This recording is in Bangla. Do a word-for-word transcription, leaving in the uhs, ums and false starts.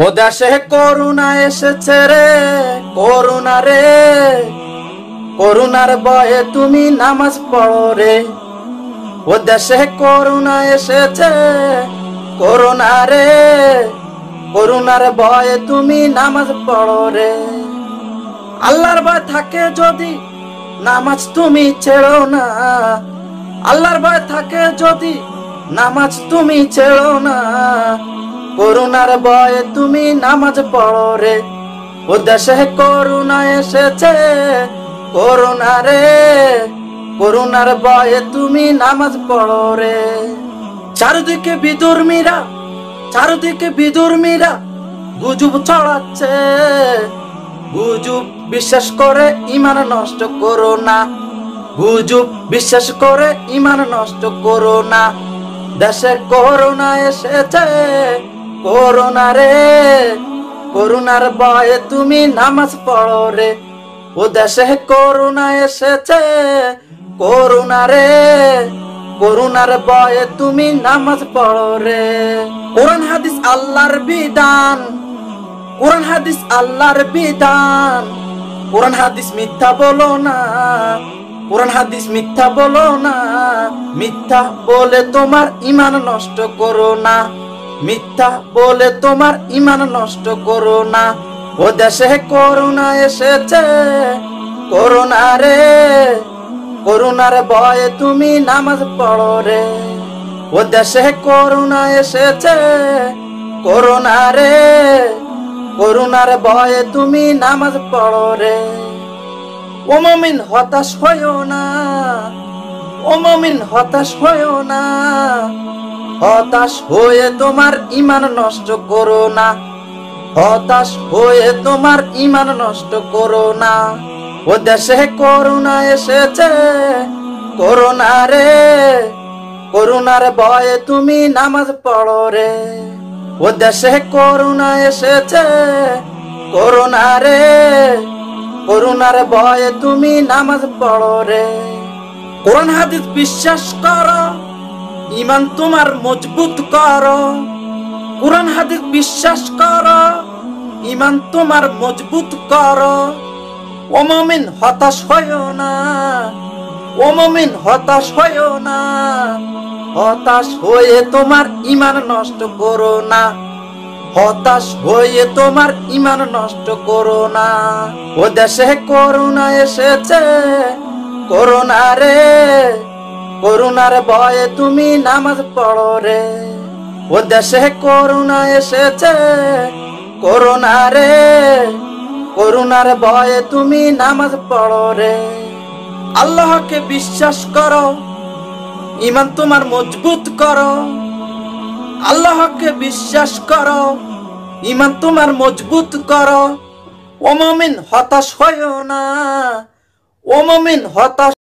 ও দেশে করুণা এসেছে রে, করুণা রে, করুণার ভয়ে তুমি নামাজ পড়ো রে। ও দেশে করুণা এসেছে, করুণা রে, করুণার ভয়ে তুমি নামাজ পড়ো রে। আল্লাহর ভয় থাকে যদি নামাজ তুমি ছেড়ো না, আল্লাহর ভয় থাকে যদি নামাজ তুমি ছেড়ো না। করুণার ভয়ে তুমি নামাজ পড়ো রে। ও দেশে করুণা এসেছে, করুণা রে, করুণার ভয়ে তুমি নামাজ পড়ো রে। চারদিকে বিধর্মীরা, চারদিকে বিধর্মীরা গুজব ছড়াচ্ছে, গুজব বিশ্বাস করে ইমান নষ্ট করো না, গুজব বিশ্বাস করে ইমান নষ্ট করো না। দেশে করুণা এসেছে, করুণা রে, করুণার ভয়ে তুমি নামাজ পড়ো রে। ও দেশে করুণা এসেছে, করুণা রে, করুণার ভয়ে তুমি নামাজ পড়ো রে। কোরআন হাদিস আল্লাহর বিধান, কোরআন হাদিস আল্লাহর বিধান, কোরআন হাদিস মিথ্যা বলো না, কোরআন হাদিস মিথ্যা বলো না। মিথ্যা বলে তোমার ঈমান নষ্ট করো না, মিথ্যা বলে তোমার ঈমান নষ্ট করো না। ও দেশে করুণা এসেছে, করুণা রে, করুণার ভয়ে তুমি নামাজ পড়ো রে। ও দেশে করুণা এসেছে, করুণা রে, করুণার ভয়ে তুমি নামাজ পড়ো রে। ও মুমিন হতাশ হইও না, ও মুমিন হতাশ হইও না, হতাশ হয়ে তোমার ঈমান নষ্ট করো না, হতাশ হয়ে তোমার ঈমান নষ্ট করো না। ও দেশে করুণা এসেছে, করুণা রে, করুণার ভয়ে তুমি নামাজ পড়ো রে। ও দেশে করুণা এসেছে, করুণা রে, করুণার ভয়ে তুমি নামাজ পড়ো রে। কোরআন হাদিস বিশ্বাস করো, ঈমান তোমার মজবুত করো। কোরআন হাদিস বিশ্বাস করো, ঈমান তোমার মজবুত করো। ও মুমিন হতাশ হইও না, ও মুমিন হতাশ হইও না, হতাশ হয়ে তোমার ঈমান নষ্ট করো না, হতাশ হয়ে তোমার ঈমান নষ্ট করো না। ও দেশে করুণা এসেছে, করুণা রে, করুণার ভয়ে তুমি নামাজ পড়ো রে। ও দেশে করুণা এসেছে, করুণা রে, করুণার ভয়ে তুমি নামাজ পড়ো রে। আল্লাহকে বিশ্বাস করো, ঈমান তোমার মজবুত করো। আল্লাহকে বিশ্বাস করো, ঈমান তোমার মজবুত করো। ও মুমিন হতাশ হইও না, ও মুমিন হতাশ